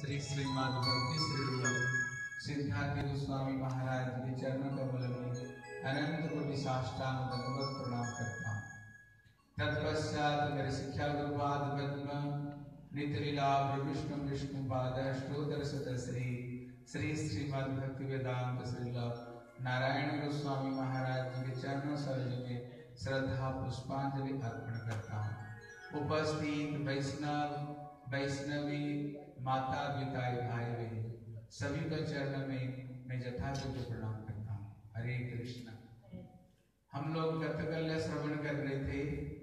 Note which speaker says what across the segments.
Speaker 1: श्री श्रीमद् भक्ति श्री सिद्धार्थ गोस्वामी महाराज के चरणों कमल में अनंत कोटि साष्टांग दंडवत प्रणाम करता हूँ। तत्पश्चात मेरे शिक्षा गुरुपाद पद्म नित्यलीला विष्णु विष्णु पाद अष्टोत्तर श्री श्री श्रीमद् भक्ति वेदांत श्रील नारायण गोस्वामी महाराज जी के चरणों सरोज में श्रद्धा पुष्पांजलि अर्पण करता हूँ। उपस्थित वैष्णव वैष्णवी माता पिता भाई बहन सभी को चरण में मैं यथायोग्य प्रणाम करता हूँ। हरे कृष्ण। हम लोग गतकल्य श्रवण कर रहे थे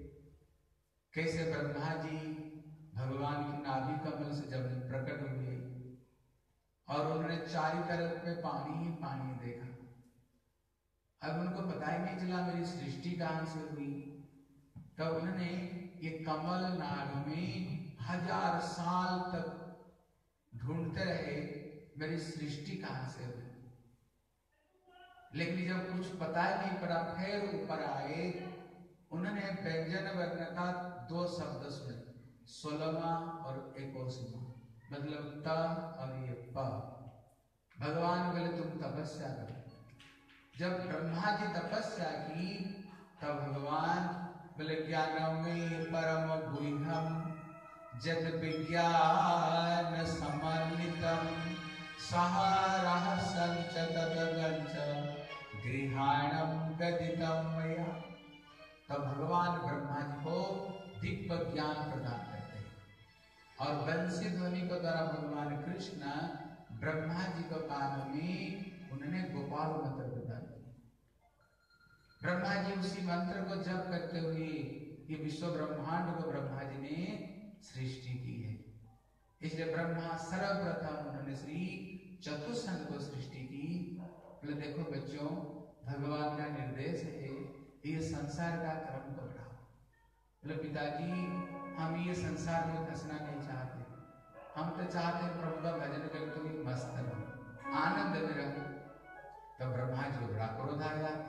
Speaker 1: कैसे ब्रह्मा जी भगवान की नाभि कमल से जब प्रकट हुए और उन्होंने चारों तरफ में पानी ही पानी देखा। अब उनको पता ही नहीं चला मेरी सृष्टि कहां से हुई। तब उन्होंने ये कमल नाग में 1000 साल तक ढूंढते रहे मेरी सृष्टि कहां से हुई, लेकिन जब कुछ पता ही नहीं पड़ा फिर ऊपर आए। उन्होंने व्यंजन वर्ण का 2 शब्द सुने, 16वां और 21वां, मतलब त और ये प। भगवान बोले तुम तपस्या करो। जब ब्रह्मा जी तपस्या की तब भगवान बोले ज्ञानमें परम गुह्यम जत विज्ञान समन्वितम सह रहस्यं च तदगंच गृहाणं गदितं मया। तब भगवान ब्रह्मा जी को दिव्य ज्ञान प्रदान करते हैं और बंसी ध्वनि को द्वारा भगवान कृष्ण ब्रह्मा जी को कान में उन्होंने गोपाल मंत्र प्रदान किया। ब्रह्मा जी उसी मंत्र को जप करते हुए ये विश्व ब्रह्मांड को ब्रह्मा जी ने सृष्टि की है। इसलिए ब्रह्मा सर्वप्रथम उन्होंने श्री चतुष्संग को सृष्टि की। तो देखो बच्चों, भगवान का निर्देश है ये संसार का क्रम को बढ़ाओ। बोले पिताजी हम ये संसार में फंसना नहीं चाहते, हम तो चाहते हैं प्रभु का भजन करते हुए मस्त रहो, आनंद में रहो। तो ब्रह्मा जी को बड़ा क्रोध आ गया।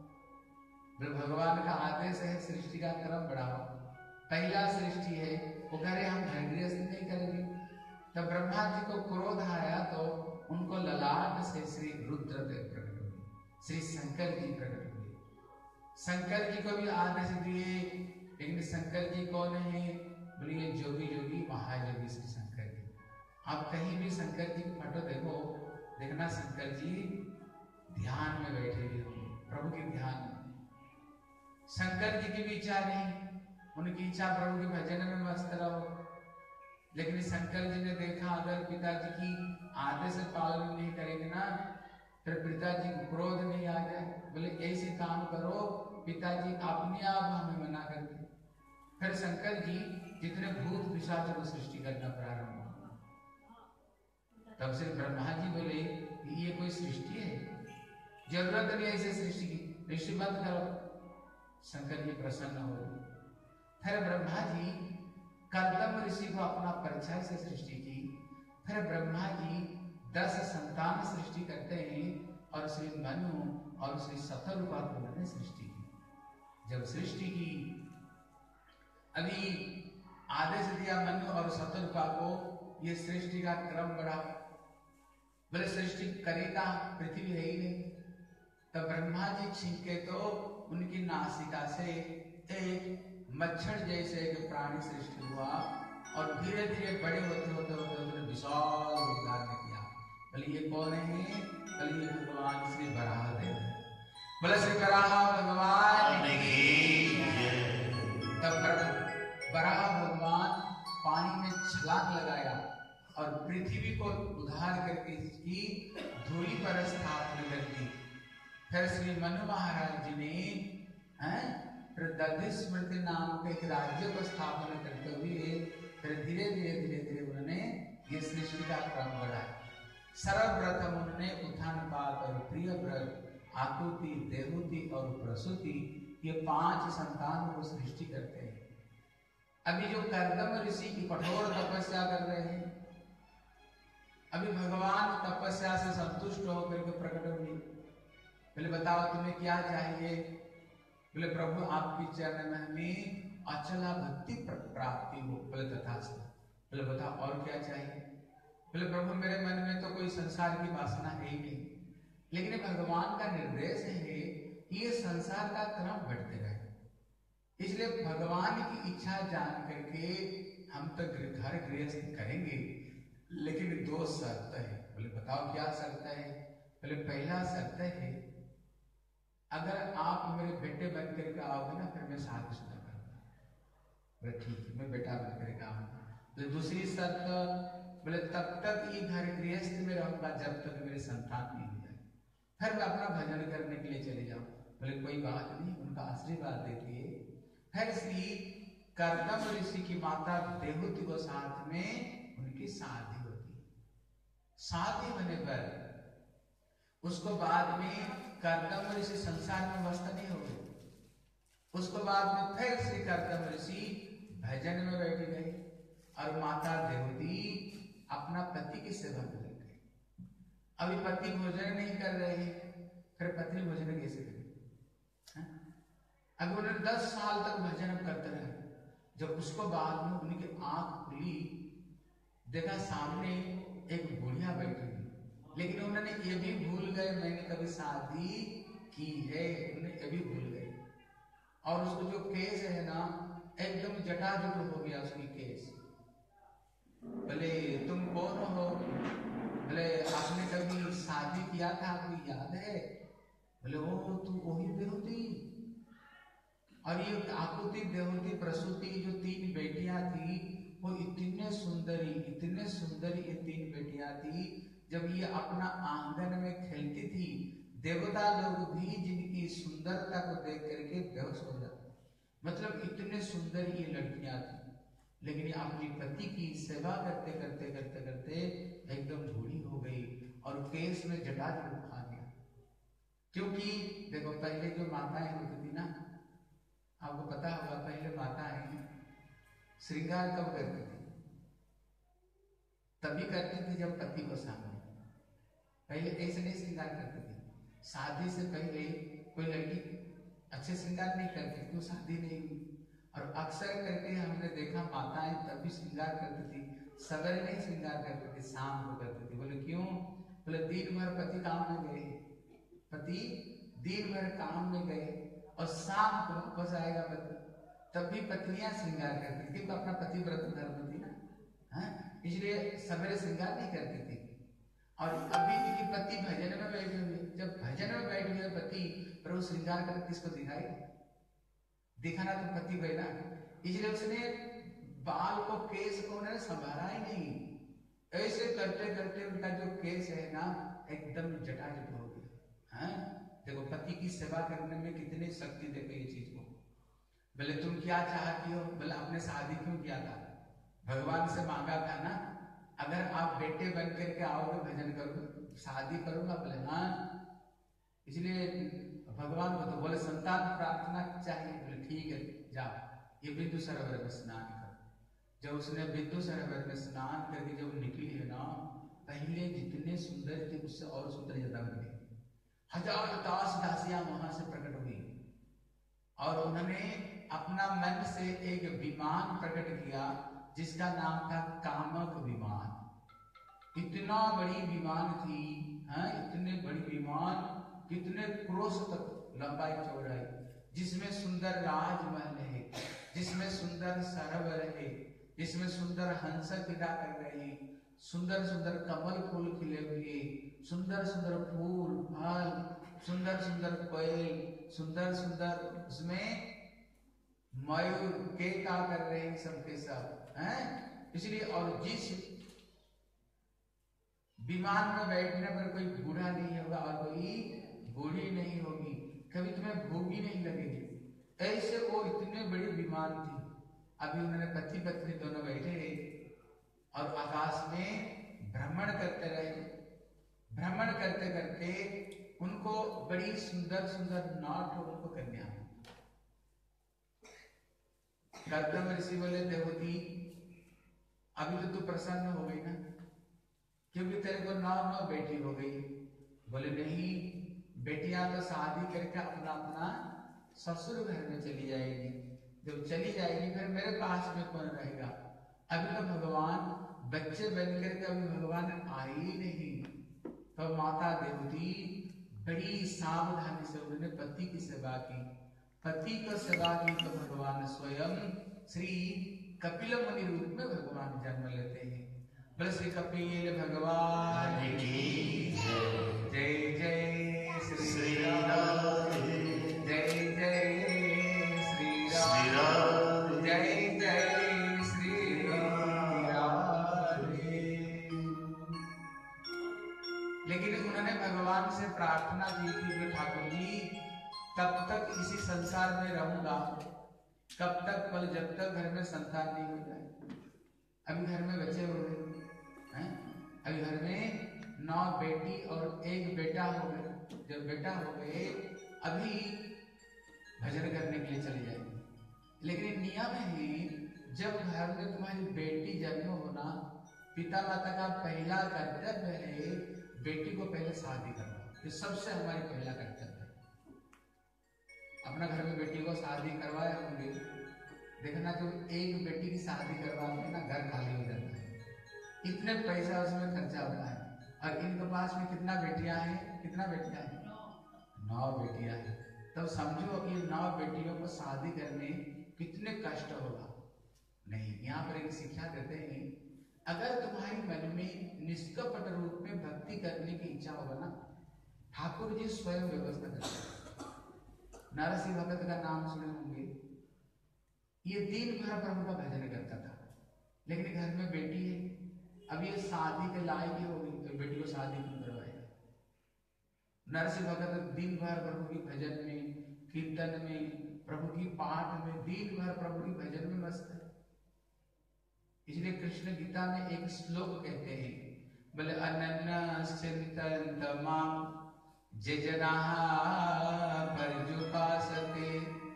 Speaker 1: भगवान का आदेश है सृष्टि का क्रम बढ़ाओ, पहला सृष्टि है, वो कह रहे हम धैर्य नहीं करेंगे। तब ब्रह्मा जी को क्रोध आया तो उनको ललाट से श्री रुद्रदेव प्रकट हुए, श्री शंकर जी प्रकट हुए। शंकर जी को भी आदेश दिए, लेकिन शंकर जी कौन है? बोलिए जोगी योगी महायोगी श्री शंकर जी। आप कहीं भी शंकर जी की फोटो देखो, देखना शंकर जी ध्यान में बैठे हुए होंगे, प्रभु के ध्यान में। शंकर जी की भी इच्छा नहीं, उनकी इच्छा प्रभु के भजन में मस्त रहो। लेकिन शंकर जी ने देखा अगर पिताजी की आदेश पालन नहीं करेंगे ना, फिर पिताजी को क्रोध नहीं आ जाए। बोले ऐसे काम करो पिताजी अपने आप हमें मना कर दे। फिर शंकर जी जितने भूत पिशाच को सृष्टि करना प्रारंभ हुआ। तब से ब्रह्मा जी बोले ये कोई सृष्टि है, जरूरत नहीं ऐसे सृष्टि की, सृष्टि बंद करो। शंकर जी प्रसन्न हो गए। फिर ब्रह्मा जी कर्दम ऋषि को अपना परिचय से सृष्टि की। फिर ब्रह्मा जी 10 संतान सृष्टि करते हैं और श्री मनु और श्री शतरूपा को उन्होंने सृष्टि की। जब सृष्टि की, अभी आदेश दिया मनु और शतरूपा को ये सृष्टि का क्रम बढ़ा। बोले सृष्टि करेगा, पृथ्वी है ही नहीं। तब ब्रह्मा जी छींके तो उनकी नासिका से एक मच्छर जैसे एक प्राणी सृष्टि हुआ और धीरे धीरे बड़े होते होते होते उन्होंने विशाल रूप धारण किया। बोले ये कौन है? बोले ये भगवान श्री वराह देव। बोले श्री वराह भगवान की। तब वराह भगवान पानी में छलांग लगाया और पृथ्वी को उद्धार करके इसकी धूली पर स्थापना कर दी। फिर श्री मनु महाराज जी ने दधि स्मृति नाम के एक राज्य को स्थापना करते हुए फिर धीरे धीरे उन्होंने ये सृष्टि का क्रम बढ़ाया। सर्वप्रथम उन्होंने उत्थान पात और प्रिय व्रत, आकुति, देहुति और प्रसूति, ये 5 संतान को सृष्टि करते हैं। अभी जो कर्दम ऋषि की कठोर तपस्या कर रहे हैं, अभी भगवान तपस्या से संतुष्ट होकर के प्रकट हुए। पहले बताओ तुम्हें क्या चाहिए? बोले प्रभु आपकी चरण में हमें अचला भक्ति प्राप्ति हो। बोले तथास्तु। बोले बताओ और क्या चाहिए? बोले प्रभु मेरे मन में तो कोई संसार की वासना है ही नहीं, लेकिन भगवान का निर्देश है कि ये संसार का क्रम बढ़ते रहे, इसलिए भगवान की इच्छा जान करके हम तो घर गृहस्थ करेंगे, लेकिन दो शर्त है। बोले बताओ क्या शर्त है? बोले पहला शर्त है अगर आप मेरे बेटे बन करके आओगे ना, फिर मैं शादीशुदा करूंगा। बोले ठीक है, मैं बेटा बन करके आऊंगा। बोले दूसरी शर्त, बोले तब तक ये घर गृहस्थ में रहूंगा जब तक मेरे संतान नहीं हो जाए, फिर मैं अपना भजन करने के लिए चले जाऊं। बोले कोई बात नहीं, उनका आशीर्वाद देती है। फिर श्री कर्दम ऋषि की माता देवहूति को साथ में उनकी शादी होती। शादी होने पर उसको बाद में कर्दम ऋषि संसार में मस्त नहीं हो गए, उसको बाद में फिर श्री कर्दम ऋषि भजन में बैठ गए और माता देवहूति अपना पति की सेवा में लग गई। अभी पति भोजन नहीं कर रहे हैं, फिर पत्नी भोजन कैसे करें? अगर उन्होंने 10 साल तक भजन करते रहे, जब उसको बाद में उनकी आंख खुली, देखा सामने एक बुढ़िया बैठी हुई, लेकिन उन्होंने ये भी भूल गए मैंने कभी शादी की है, उन्हें ये भी भूल गए। और उसको जो केस है ना एकदम जटाजुट हो गया उसकी केस। बोले तुम कौन हो? बोले आपने कभी शादी किया था, आपको याद है? बोले ओ तू वही देवहूति। और ये आकुति देवहूति प्रसूति जो 3 बेटियां थी, वो इतने सुंदरी ये 3 बेटियां थी, जब ये अपना आंगन में खेलती थी, देवता लोग भी जिनकी सुंदरता को देख करके बेहोश हो जाते। मतलब इतने सुंदर ये लड़कियां थी, लेकिन ये अपनी पति की सेवा करते करते करते करते एकदम बूढ़ी हो गई और केस में जटाजुट आ गया। क्योंकि देखो पहले जो माताएं होती थी ना, आपको पता होगा पहले माताएं श्रृंगार कब करती थी? तभी करती थी जब पति को सामने। पहले ऐसे नहीं श्रृंगार करती थी। शादी से पहले कोई लड़की अच्छे श्रृंगार नहीं करती, तो शादी नहीं हुई। और अक्सर करके हमने देखा माताएं तभी श्रृंगार करती थी, सवेरे नहीं श्रृंगार करती थी, शाम को करती थी। बोले क्यों? बोले दिन भर पति काम में गए, पति दिन भर काम में गए और शाम को वापस आएगा पति, तब भी पत्नियां श्रृंगार करती थी, तो अपना पति व्रत धर्म थी ना, इसलिए सवेरे श्रृंगार नहीं करती थी। और अभी क्योंकि पति भजन में बैठे हुए, जब भजन में बैठ गए पति, पर वो श्रृंगार कर किसको दिखाएगा? दिखाना तो पति गए ना, इसलिए उसने बाल को केस को उन्होंने संभाला ही नहीं। ऐसे करते करते उनका जो केस है ना एकदम जटाजुट हो गया। देखो पति की सेवा करने में कितनी शक्ति देते ये चीज को। बोले तुम क्या चाहती हो? बोले आपने शादी क्यों किया था? भगवान से मांगा था ना, अगर आप बेटे बन करके आओगे भजन करोगे, शादी करूंगा। बोले हाँ, इसलिए भगवान को तो बोले संतान प्रार्थना चाहिए। बोले ठीक है जाओ, ये बिंदु सरोवर में स्नान करो। जब उसने बिंदु सरोवर में स्नान करके जब निकली है ना, पहले जितने सुंदर थे उससे और सुंदर ज्यादा बन गए। 1000 दास दासियां वहां से प्रकट हुई और उन्होंने अपना मन से एक विमान प्रकट किया जिसका नाम था कामक विमान। इतना बड़ी विमान थी, इतने बड़ी विमान, कितने क्रोश तक लंबाई चौड़ाई, जिसमें सुंदर राजमहल है, जिसमें सुंदर सरोवर है, जिसमें सुंदर हंस क्रीड़ा कर रहे हैं, सुंदर सुंदर कमल फूल खिले हुए, सुंदर सुंदर फूल फल, सुंदर सुंदर कोयल, सुंदर सुंदर उसमें मयूर के का कर रहे हैं सबके सब हैं। इसलिए और जिस विमान में बैठने पर कोई बूढ़ा नहीं होगा और कोई बूढ़ी नहीं होगी, कभी तुम्हें भूख भी नहीं लगेगी, ऐसे वो इतने बड़ी विमान थी। अभी उन्होंने पति पत्नी दोनों बैठे और आकाश में भ्रमण करते रहे। भ्रमण करते करते उनको बड़ी सुंदर सुंदर नाट उनको कन्या। कर्दम ऋषि बोले देवहूति अभी तो तू प्रसन्न हो गई ना, क्योंकि तेरे को 9 बेटी हो गई। बोले नहीं, बेटियां तो शादी करके अपना अपना ससुर घर में चली जाएगी, जब चली जाएगी फिर मेरे पास में कौन रहेगा? अभी तो भगवान बच्चे बनकर के अभी भगवान आए ही नहीं, तो माता देवती बड़ी सावधानी से उन्होंने पति की सेवा की। पति को सेवा की तो भगवान स्वयं श्री कपिल मुनि रूप में भगवान जन्म लेते हैं। बोले श्री कपिल भगवान की जय। जय श्री राम, जय जय श्री राम, जय जय श्री राम। लेकिन उन्होंने भगवान से प्रार्थना की थी कि ठाकुर जी तब तक इसी संसार में रहूंगा, कब तक? बोले जब तक घर में संतान नहीं हो जाए। अभी घर में बच्चे हो गए हैं, अभी घर में 9 बेटी और 1 बेटा हो गए। जब बेटा हो गए अभी भजन करने के लिए चले जाएंगे। लेकिन नियम है जब घर में तुम्हारी बेटी जन्म होना, पिता माता का पहला कर्तव्य है बेटी को पहले शादी करवाओ। ये सबसे हमारी पहला कर्तव्य है। अपना घर में बेटी को शादी करवाए होंगे, देखना जो एक बेटी की शादी करवाते ना घर खाली हो जाता है, इतने पैसा उसमें खर्चा होता है। और इनके पास में कितना बेटियां हैं? कितना बेटियां हैं? 9 बेटियां हैं। तब समझो ये 9 बेटियों को शादी करने कितने कष्ट होगा। नहीं, यहाँ पर एक शिक्षा देते हैं, अगर तुम्हारी मन में निष्कपट रूप में भक्ति करने की इच्छा होगा ना, ठाकुर जी स्वयं व्यवस्था करते हैं। नरसिंह भगत का नाम सुने होंगे, ये दिन भर प्रभु का भजन करता था, लेकिन घर में बेटी है, अब ये शादी के लायक ही होगी, तो बेटी को शादी क्यों करवाएगा? नरसिंह भगत दिन भर प्रभु की भजन में, कीर्तन में, प्रभु की पाठ में, दिन भर प्रभु की भजन में मस्त है। इसलिए कृष्ण गीता में एक श्लोक कहते हैं, बोले अनन्यश्चिन्तयन्त मां ये जनाः पर्युपासते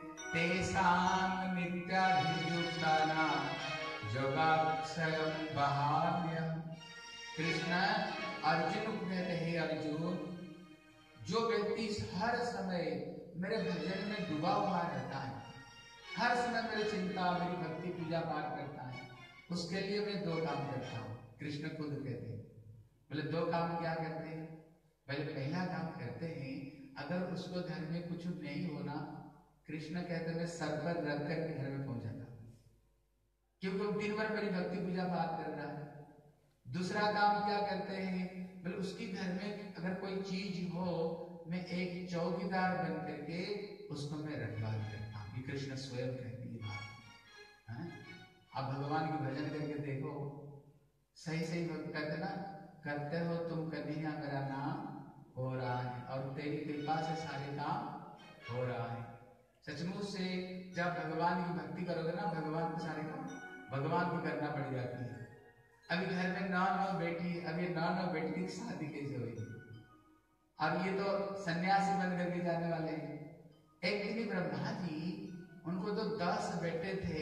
Speaker 1: तेषां नित्याभियुक्तानां योगाक्षरं वहाम्यहम्। कृष्ण अर्जुन को कहते हैं, अर्जुन जो व्यक्ति हर समय मेरे भजन में डूबा हुआ रहता है, हर समय मेरी चिंता, मेरी भक्ति पूजा पाठ करता है, उसके लिए मैं 2 काम करता हूँ। कृष्ण खुद कहते हैं, बोले 2 काम क्या करते हैं? पहले पहला काम करते हैं, अगर उसको घर में कुछ नहीं होना, कृष्ण कहते हैं सर पर रख करके घर में पहुंच जाता, क्योंकि वो दिन भर मेरी भक्ति पूजा पाठ कर रहा है। दूसरा काम क्या करते हैं? बोले उसकी घर में अगर कोई चीज हो, मैं एक चौकीदार बन करके उसको मैं रखवाली करता हूँ। ये कृष्ण स्वयं कहती है बात। आप भगवान की भजन करके देखो, सही सही करते ना, करते हो तुम कन्हैया मेरा नाम हो रहा है, और तेरी कृपा से सारे काम हो रहा है। सचमुच से जब भगवान की भक्ति करोगे ना, भगवान को सारे काम भगवान की करना पड़ जाती है। अभी घर में 9 बेटी, अभी 9 बेटी की शादी कैसे हुई? अब ये तो सन्यासी बन करके जाने वाले हैं। एक दिन ब्रह्मा जी, उनको तो 10 बेटे थे,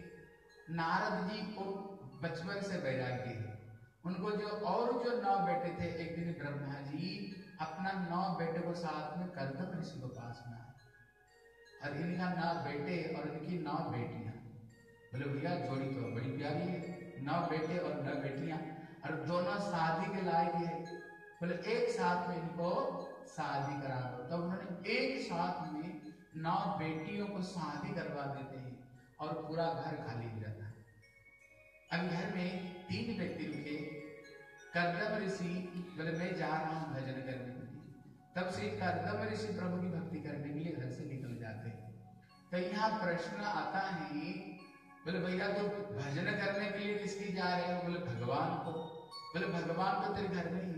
Speaker 1: नारद जी को बचपन से वैराग्य है, उनको जो 9 बेटे थे, एक दिन ब्रह्मा जी अपना 9 बेटे को साथ में कर्दम ऋषि को पास में आए, और इनका 9 बेटे और इनकी 9 बेटियां। बोले भैया जोड़ी तो बड़ी प्यारी है, 9 बेटे और 9 बेटियां, और दोनों शादी के लायक है। बोले एक साथ में इनको शादी करा दो। तो उन्होंने एक साथ में 9 बेटियों को शादी करवा देते हैं, और पूरा घर खाली हो जाता है। अब घर में 3 व्यक्ति रुके, कर्दम ऋषि बोले मैं जा रहा हूँ भजन करने के लिए। तब से कर्दम ऋषि प्रभु की भक्ति करने के लिए घर से निकल जाते हैं। तो यहाँ प्रश्न आता है, बोले भैया तो भजन करने के लिए किसकी जा रहे हो? बोले भगवान को। बोले भगवान तो तेरे घर में ही,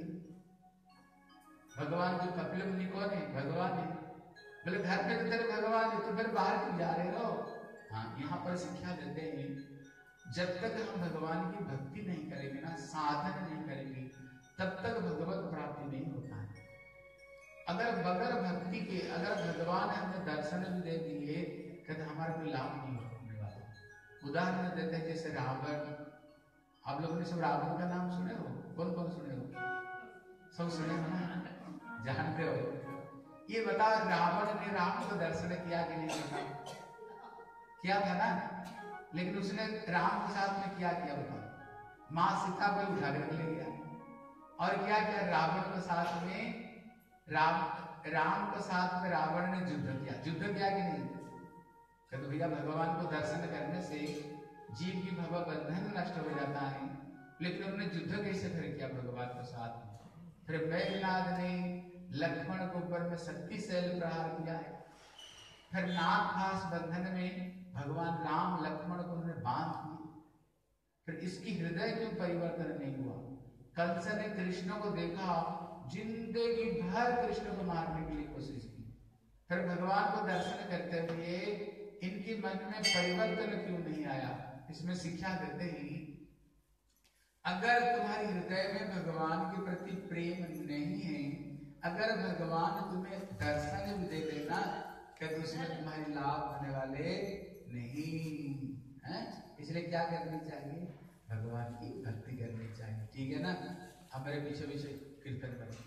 Speaker 1: भगवान जो कपिल मुनि कौन है? भगवान है। बोले घर में तो तेरे भगवान है, तो फिर बाहर क्यों जा रहे हो? हाँ, यहाँ पर शिक्षा देते हैं, जब तक हम भगवान की भक्ति नहीं करेंगे ना, साधन नहीं करेंगे, तब तक भगवत प्राप्ति नहीं होता है। अगर बगैर भक्ति के अगर भगवान हमें दर्शन भी दे दिए, कहते हमारा कोई लाभ नहीं होने वाला। उदाहरण देते हैं जैसे रावण, आप लोगों ने सब रावण का नाम सुने हो? कौन कौन सुने हो? सब सुने हो ना, जानते हो। ये बताओ रावण ने राम को दर्शन किया कि नहीं किया? था ना, लेकिन उसने राम के साथ में क्या किया बताओ? माँ सीता को उठा कर ले गया। और क्या क्या रावण के साथ में राम के साथ में रावण ने युद्ध किया कि नहीं? कहते भैया भगवान को दर्शन करने से जीव की भव बंधन नष्ट हो जाता है, लेकिन उन्होंने युद्ध कैसे फिर किया भगवान के साथ में? फिर मेघनाद ने लक्ष्मण के ऊपर में शक्तिशाली प्रहार किया है। फिर नागपाश बंधन में भगवान राम लक्ष्मण को उन्होंने बांध दिया। फिर इसकी हृदय क्यों परिवर्तन नहीं हुआ? कंस ने कृष्ण को देखा, जिंदगी भर कृष्ण को मारने के लिए कोशिश की, फिर भगवान को दर्शन करते हुए इनके मन में परिवर्तन क्यों नहीं आया? इसमें शिक्षा देते ही, अगर तुम्हारे हृदय में भगवान के प्रति प्रेम नहीं है, अगर भगवान तुम्हें दर्शन भी दे देना, क्या उसमें तुम्हारे लाभ होने वाले नहीं है? इसलिए क्या करनी चाहिए? भगवान की भक्ति करनी चाहिए। ठीक है ना? हमारे पीछे पीछे कीर्तन करें,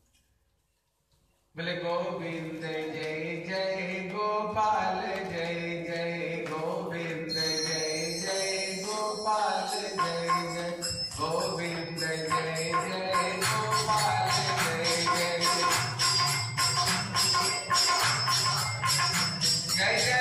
Speaker 1: बोले गोविंद जय जय गोपाल जय जय गोविंद जय जय गोपाल जय जय गोविंद जय जय गोपाल जय जय जय जय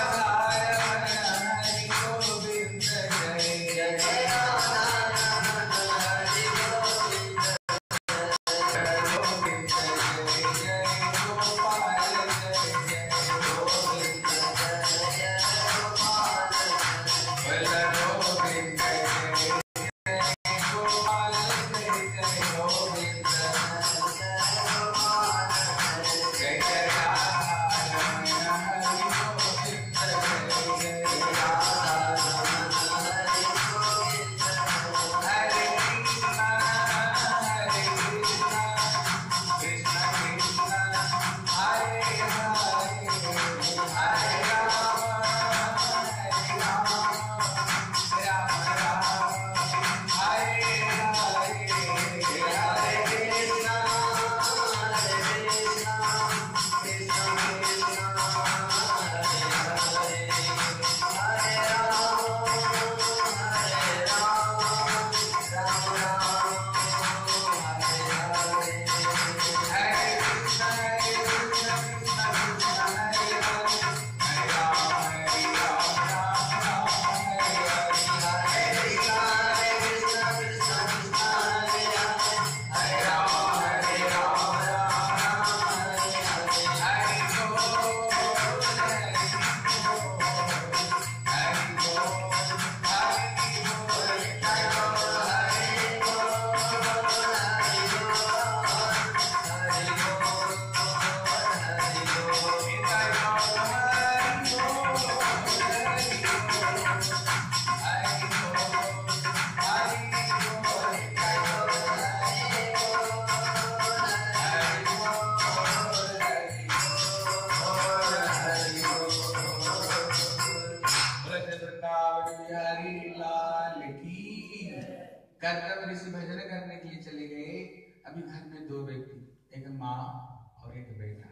Speaker 1: कर्तव्य ऋषि भजन करने के लिए चले गए। अभी घर में दो व्यक्ति, एक माँ और एक बेटा।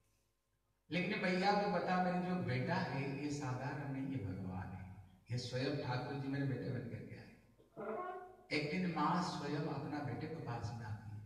Speaker 1: लेकिन भैया को पता मेरे जो बेटा है ये साधारण नहीं, ये भगवान है, ये स्वयं ठाकुर जी मेरे बेटे बन करके आए। एक दिन माँ स्वयं अपना बेटे को पास में आती है,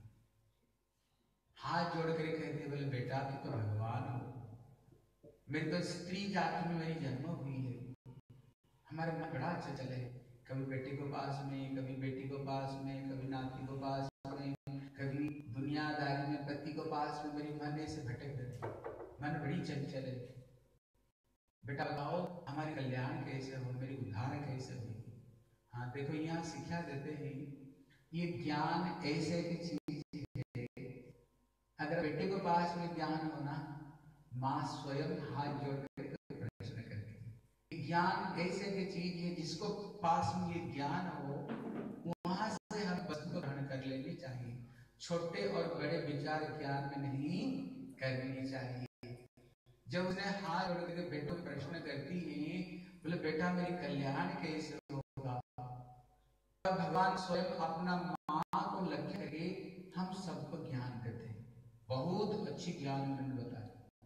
Speaker 1: हाथ जोड़ कर कहती है, बोले बेटा तू तो भगवान हो, मेरी तो स्त्री जाति में मेरी जन्म हुई है, हमारे मन बड़ा अच्छा चले, कभी बेटे को पास में, कभी बेटी को पास में, कभी नाती को पास में, कभी दुनियादारी में पति को पास में, मेरी मन ऐसे भटक रहती, मन बड़ी चंचल है। बेटा बताओ हमारे कल्याण कैसे हो, मेरी उद्धार कैसे हो? हाँ देखो यहाँ शिक्षा देते हैं, ये ज्ञान ऐसे की चीज है, अगर बेटे को पास में ज्ञान होना, माँ स्वयं हाथ जोड़ कर प्रश्न करती है। ज्ञान ऐसे की चीज है जिसको पास में ये ज्ञान हो, वहां से हम वस्तु को ग्रहण कर लेनी चाहिए। छोटे और बड़े विचार ज्ञान में नहीं करनी चाहिए। जब उसने हाथ जोड़ करके बेटे को प्रश्न करती है, बोले बेटा मेरे कल्याण कैसे होगा? तब भगवान स्वयं अपना माँ को लक्ष्य करके हम सबको ज्ञान देते हैं। बहुत अच्छी ज्ञान उन्होंने बताया।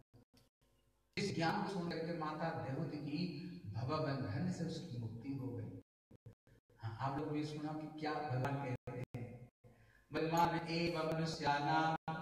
Speaker 1: इस ज्ञान को सुन करके माता देवहूति की भव बंधन से उसकी मुक्ति हो गई। हाँ, आप लोग भी सुना कि क्या भगवान कहते हैं, बलमान एवं मनुष्यानां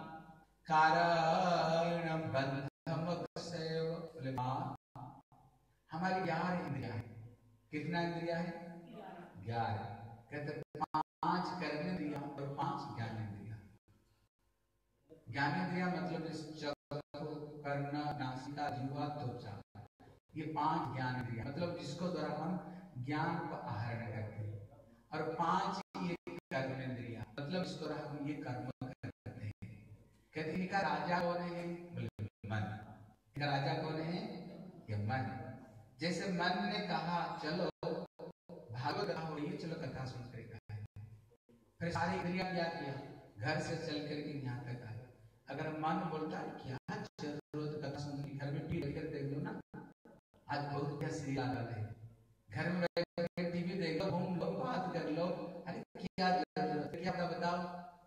Speaker 1: कारण बंधम क्षयव। बोले माँ हमारी 11 इंद्रियां हैं। कितना इंद्रिया है? 11। कहते 5 कर्मेंद्रियां और 5 ज्ञानेंद्रियां। ज्ञानेंद्रिया मतलब इस कर्ण, नासिका, जिह्वा, त्वचा, ये 5 ज्ञानेंद्रिया मतलब जिसको द्वारा हम ज्ञान को आहरण करते हैं। और 5 ये कर्मेंद्रिया मतलब इसको द्वारा हम ये कर्म करते हैं। कहते हैं इनका राजा कौन है? बोले मन। इनका राजा कौन है? ये मन। जैसे मन ने कहा चलो भागवत कथा हो रही है, चलो कथा सुन कर, फिर सारी इंद्रियां क्या किया? घर से चल करके यहाँ तक आए। अगर मन बोलता है क्या जरूरत कथा सुनने की, घर में टीवी देख देख लो ना, आज बहुत क्या सीरियल आ रहे हैं, घर में बैठ कर टीवी देख लो, घूम लो, बात कर लो, अरे क्या जरूरत है? क्या बताओ,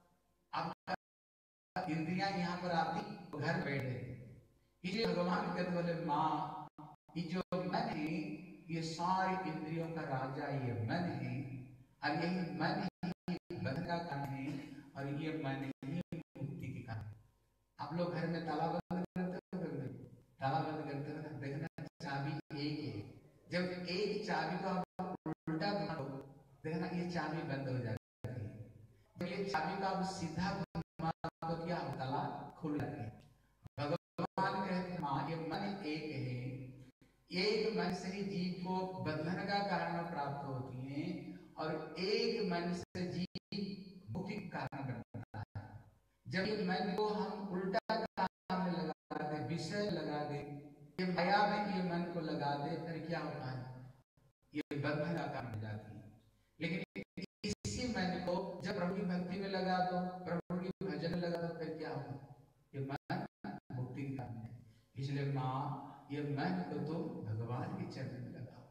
Speaker 1: आपका इंद्रियां यहाँ पर आती, घर बैठे। ये भगवान कहते बोले माँ ये जो मन है ये सारी इंद्रियों का राजा ये मन है, और यही मन ही बंध का कारण है, और ये मन ही मुक्ति के कारण। आप लोग घर में ताला बंद करते हो, ताला बंद करते हो, देखना चाबी एक है। जब एक चाबी को आप उल्टा घुमाओ, देखना ये चाबी बंद हो जाती है। जब ये चाबी को आप सीधा घुमाओ तो क्या ताला खुल जाती है। भगवान कहते हैं माँ ये मन एक है, एक मन से ही जीव को बंधन का कारण प्राप्त होती है, और एक मन से जीव मुक्ति का कारण बनता है। जब ये मन को हम उल्टा काम में लगा दे, विषय लगा दे, ये माया में ये मन को लगा दे, फिर क्या होता है? ये बंधन का कारण हो जाती है। लेकिन इसी मन को जब प्रभु की भक्ति में लगा दो, प्रभु की भजन में लगा दो, फिर क्या होगा? ये मन मुक्ति का कारण है। इसलिए माँ ये मन को तुम भगवान के चरण में लगाओ।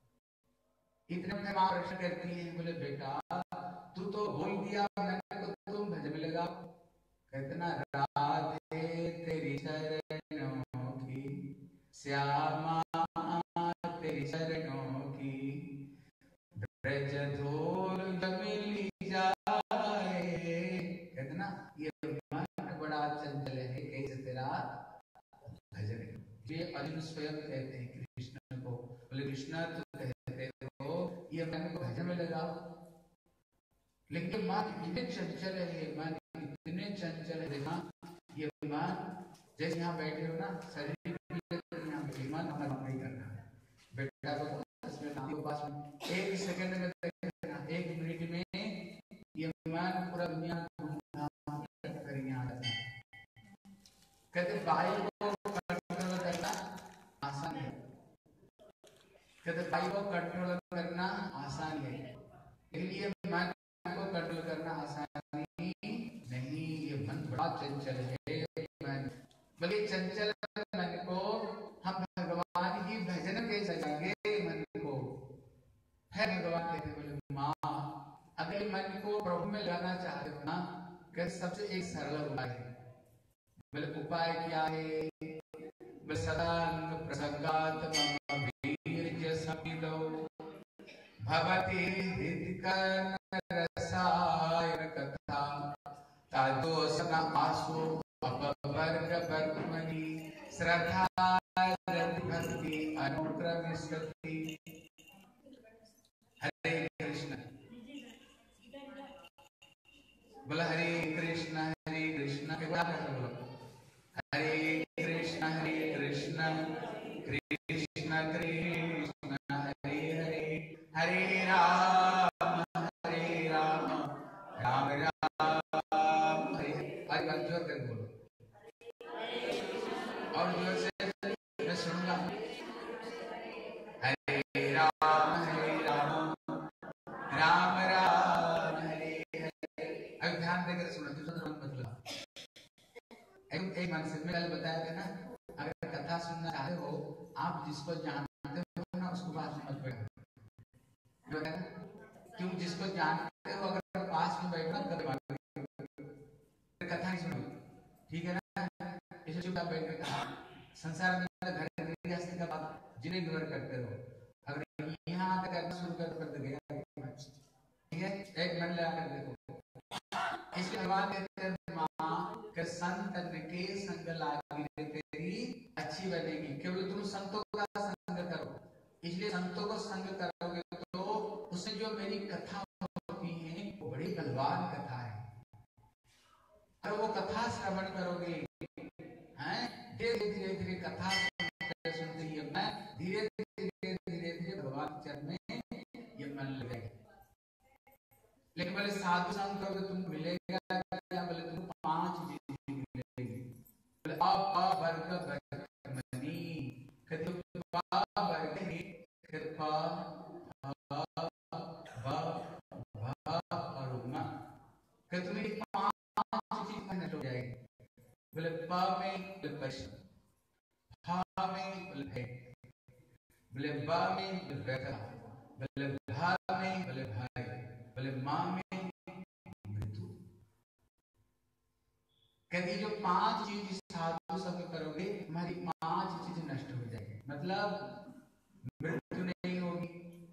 Speaker 1: इतने में माँ प्रश्न करती है, बोले बेटा तू तो बोल दिया मन को तुम भजन में लगाओ। कहते ना राधे तेरी शरणों की, श्यामा तेरी शरणों की, ब्रज धूल मिली जाए। कहते ना ये मन बड़ा चंचल है, कैसे तेरा भजन। ये अर्जुन स्वयं कहते हैं कृष्ण को, बोले कृष्ण तो कहते हो ये मन को भजन में लगाओ, लेकिन मन इतने चंचल है, ये मन इतने चंचल है। देखा ये मन जैसे यहाँ बैठे हो ना, शरीर मन हमारा नहीं करना है। बेटा को पास में 1 सेकंड में देखना, 1 मिनट में ये मन पूरा दुनिया कर यहाँ आता है। कहते वायु को कंट्रोल करना आसान है, कहते वायु को कंट्रोल करना आसान है, लेकिन ये मन को कंट्रोल करना आसान नहीं। ये मन बड़ा चंचल है। मन बल्कि चंचल मन को हम भगवान की भजन के सजाएंगे मन को। है भगवान कहते बोले माँ अगर मन को प्रभु में लगाना चाहते हो ना, कि सबसे एक सरल उपाय है। बोले उपाय क्या है? बोले सदांग प्रसंगात मम वीर्य समिदो भवति हितकर्ण रसायन कथा तादोषन आसु अपवर्ग वर्गमणि श्रद्धा भक्ति अनुक्रमिष्यति। हरे कृष्ण बोला, हरे कृष्ण बोला, हरे कृष्ण कृष्ण कृष्ण हरे हरे, हरे राम राम राम हरे हरे। आज बात जोर कर बोलो, और जोर से मैं सुनूंगा। हरे राम राम राम हरे हरे। अब ध्यान देकर सुनो, दूसरा मन बदला। एक मन से मैंने बताया था ना, अगर कथा सुनना चाहते हो, आप जिसको जानते हो ना उसको पास में मत बैठो। क्यों? जिसको जानते हो अगर पास में बैठना कथा नहीं सुनोगे, ठीक है ना? इसे चुपचाप बैठ के कहा। संसार में घर गृहस्थी का बात जिन्हें इग्नोर करते हो, अगर यहाँ आकर करना शुरू कर गया उदाहरण लाकर देखो। इसलिए भगवान कहते हैं माँ के संतन के संग लागी तेरी अच्छी बनेगी। केवल तुम संतों का संग करो, इसलिए संतों को संग करोगे तो उससे जो मेरी कथा होती है वो बड़ी बलवान कथा है। और वो कथा श्रवण करोगे हैं, धीरे धीरे कथा सुनते ही मैं धीरे धीरे भगवान चरण में ये मन लगेगा। लेकिन बोले साधु संग करोगे तुम मिलेगा क्या? बोले तुम 5 चीजें मिलेगी। बोले वर्ग मनी कृपा वर्ग कृपा और उमा कि तुम्हें 5 चीज में नट हो जाएगी। बोले पा में परिश्रम, हा में भय, बोले बा में व्यथा, बोले भा में बोले भाई, बोले माँ में मृत्यु। कहती जो 5 चीज साधु संग करोगे तुम्हारी 5 चीज नष्ट हो जाएगी। मतलब मृत्यु नहीं होगी,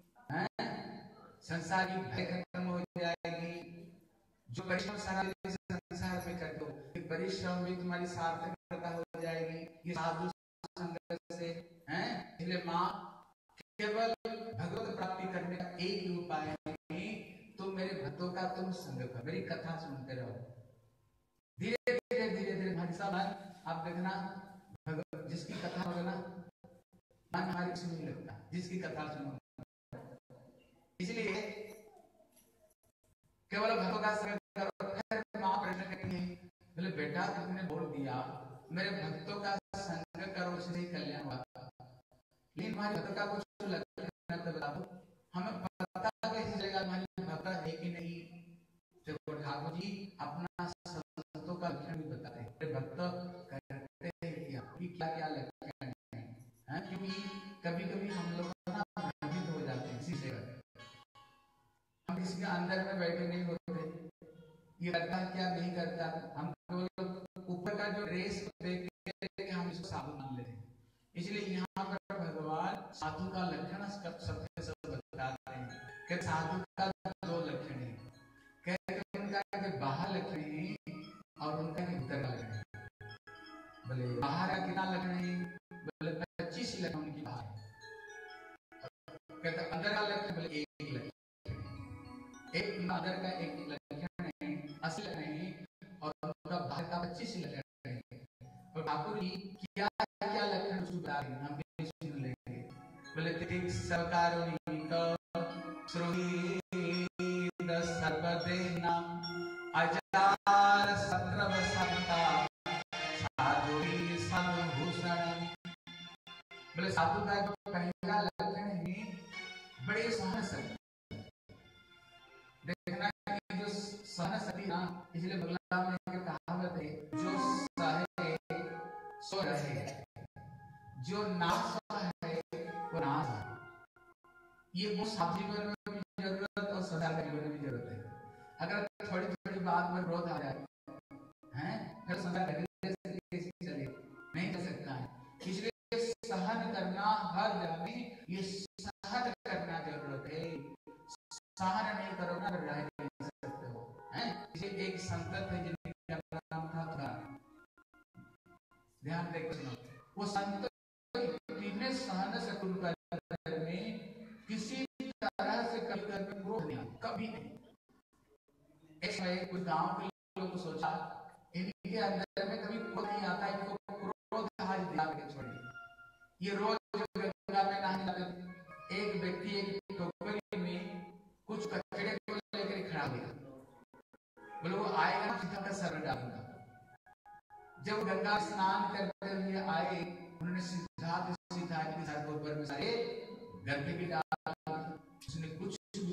Speaker 1: संसार की भय खत्म हो जाएगी। जो परिश्रम सारा संसार में करते हो परिश्रम भी तुम्हारी सार्थकता हो जाएगी ये साधु संग से हैं। इसलिए माँ केवल भगवत प्राप्ति करने का एक ही उपाय है, तुम मेरे भक्तों का तुम संग करो, मेरी कथा सुनते रहो। धीरे धीरे भाई साहब आप देखना जिसकी कथा होगा ना मन हमारी सुनने लगता, जिसकी कथा सुनो। इसलिए केवल भक्तों का संग करो। फिर माँ प्रश्न करती है, बोले बेटा तुमने बोल दिया मेरे भक्तों का संग करो उससे ही कल्याण होगा, लेकिन हमारे भक्त का कुछ लक्षण तो बता दो, हमें पता कैसे चलेगा हमारे भक्त है कि नहीं? देखो ठाकुर जी अपना संतों का लक्षण भी बताते हैं। भक्त करते हैं कि क्या क्या लक्षण है, क्योंकि कभी कभी हम लोग ना भ्रमित हो जाते हैं इसी से। हम इसके अंदर में बैठे नहीं होते, ये करता क्या नहीं करता, हम ऊपर का जो रेस देख के हम इसको साधु मान लेते हैं। इसलिए यहाँ पर भगवान साधु का लक्षण सबके सब बताते हैं कि साधु का 2 लक्षण है, कहते उनका के बाहर लक्षण है और उनका के भीतर का लक्षण है। बोले बाहर का कितना लक्षण है? बोले 25 लक्षण उनकी बाहर है। कहते अंदर का लक्षण बोले 1 लक्षण, एक अंदर का 1 लक्षण है, असली लक्षण है, और उनका बाहर का 25 लक्षण है। और ठाकुर जी क्या क्या लक्षण सुधार हम भी सुन लेंगे। बोले तिथिक सरकारोनिका श्रोही सर्वदेना अजार सत्रव संता साधुरी सद्भूषण। बोले साधु का जो पहला लक्षण है बड़े सहन शक्ति। देखना कि जो सहन शक्ति ना, इसलिए बंगला में एक कहावत है, जो सहे सो रहे, जो ना सहे वो ना सहे। ये वो साधु जीवन में भी जरूरत और संसार जीवन में भी जरूरत है। अगर थोड़ी थोड़ी बात में क्रोध आ जाए हैं, फिर संसार कैसे चले, नहीं चल सकता है। इसलिए सहन करना हर जगह में, ये सहन करना जरूरत है। सहन नहीं करो ना रह नहीं सकते हो हैं। इसलिए एक संत है जिनका नाम था थोड़ा ध्यान देकर सुनो। वो संत इतने सहन से उनका में किसी तरह से कभी कर क्रोध नहीं, कभी नहीं। एक समय कुछ गांव के लोगों को सोचा इनके अंदर में कभी क्रोध नहीं आता, इनको क्रोध आज दिला के छोड़िए। ये रोज गंगा में नहाने जाते, एक व्यक्ति एक टोकरी में कुछ कचड़े को लेकर खड़ा हो गया। बोले वो आएगा सीधा का सर डालूंगा। जब गंगा स्नान करते हुए आए, उन्होंने सीधा सर को ऊपर में सारे गंदे भी डाल, उसने कुछ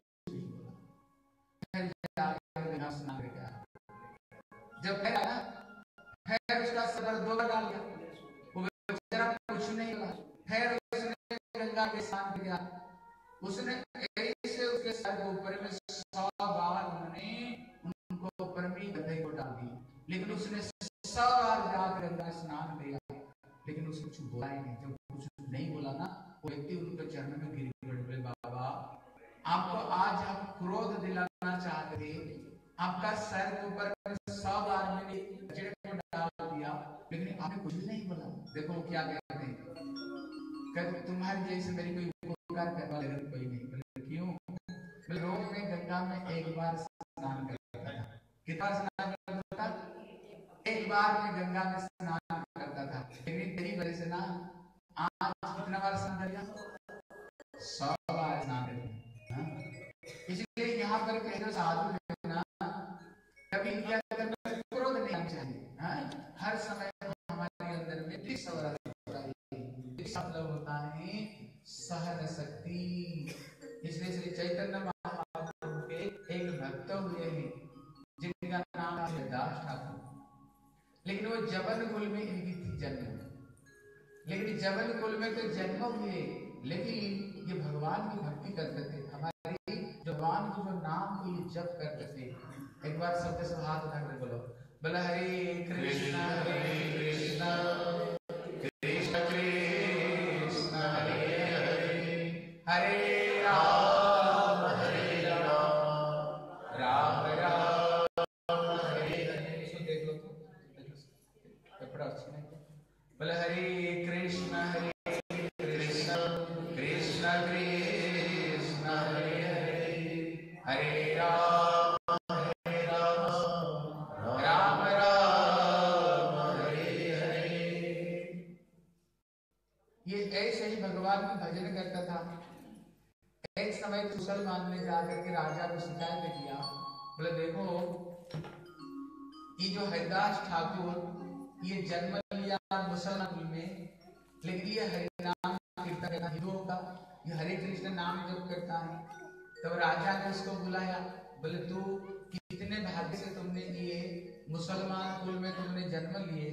Speaker 1: गंगा स्नान करके आया। जब फिर आया फिर उसका सर दोबारा डाल दिया, वो बेचारा कुछ नहीं हुआ। फिर उसने गंगा के स्नान किया, उसने ऐसे उसके सर के ऊपर में 100 बार उन्होंने उनको ऊपर में गंदे को डाल दी। लेकिन उसने 100 बार जाकर गंगा स्नान किया, लेकिन उसने कुछ बोला ही नहीं। जब कुछ नहीं बोला ना, वो व्यक्ति उनके चरण में गिर पड़े। बोले बाबा आपको आज हम क्रोध दिलाना चाहते थे, आपका सर के ऊपर 100 बार मैंने कचड़े को डाल दिया, लेकिन आपने कुछ भी नहीं बोला। देखो क्या कहते हैं, कहते तुम्हारे जैसे मेरी कोई उपकार करने वाला कोई नहीं। बोले क्यों? बोले रोज में गंगा में एक बार स्नान करता था। कितनी बार स्नान करता था? एक बार में गंगा में स्नान करता था, लेकिन तेरी वजह से ना आज कितना बार स्नान कर लिया? 100 बार स्नान कर लिया। इसलिए यहाँ पर कहते साधु है ना, कभी क्या करना, क्रोध नहीं चाहिए। हर समय हमारे अंदर में मतलब होता है सहन शक्ति। इसलिए श्री चैतन्य महाप्रभु के एक भक्त हुए हैं जिनका नाम है दास ठाकुर, लेकिन वो जबन कुल में इनकी थी जन्म। लेकिन जबन कुल में तो जन्म हुए, लेकिन ये भगवान की भक्ति करते थे, हमारे भगवान को जो नाम को ये जप करते थे। एक बार सबके सब हाथ उठाकर बोलो, बोला हरे कृष्णा कृष्ण कृष्ण कृष्ण हरे हरे, हरे राम राम राम हरे हरे। इसको देख लो तो कपड़ा अच्छा नहीं। बोले हरे कृष्ण कृष्ण कृष्ण कृष्ण हरे हरे, हरे राम राम राम हरे हरे। ये ऐसे ही भगवान की भजन करता था। एक समय मुसलमान ने जाकर के राजा को शिकायत किया, बोले देखो ये जो हरिदास ठाकुर ये जन्म लिया मुसलमान कुल में, लेकिन ये हरि नाम कीर्तन करता हिंदुओं का, ये हरे कृष्ण नाम जप करता है। तब राजा ने उसको बुलाया, बोले तू कितने भाग्य से तुमने ये मुसलमान कुल में तुमने जन्म लिए,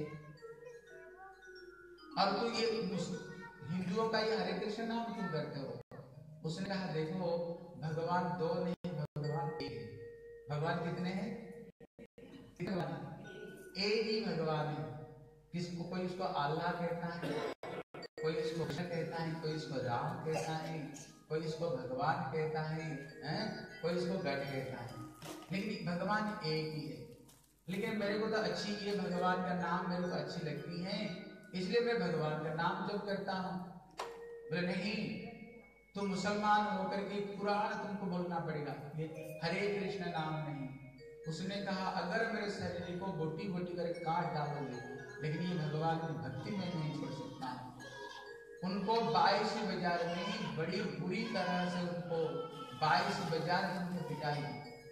Speaker 1: और तू ये हिंदुओं का ये हरे कृष्ण नाम क्यों करते हो? उसने कहा देखो भगवान दो नहीं, भगवान एक है। भगवान कितने हैं? एक ही भगवान है। किसको कोई उसको अल्लाह कहता है, कोई इसको कृष्ण कहता है, कोई इसको राम कहता है, कोई इसको भगवान कहता है, कोई इसको गढ़ कहता है, लेकिन भगवान एक ही है। लेकिन मेरे को तो अच्छी ये भगवान का नाम मेरे को अच्छी लगती है, इसलिए मैं भगवान का नाम जप करता हूँ। बोले नहीं, तुम मुसलमान होकर के पुराण तुमको बोलना पड़ेगा, ये हरे कृष्ण नाम नहीं। उसने कहा अगर मेरे शरीर को बोटी बोटी करके काट डालोगे, लेकिन ये भगवान की भक्ति में नहीं छोड़ सकता। उनको 22 बाजार में बड़ी बुरी तरह से उनको 22 बाजार में उनको पिटाई,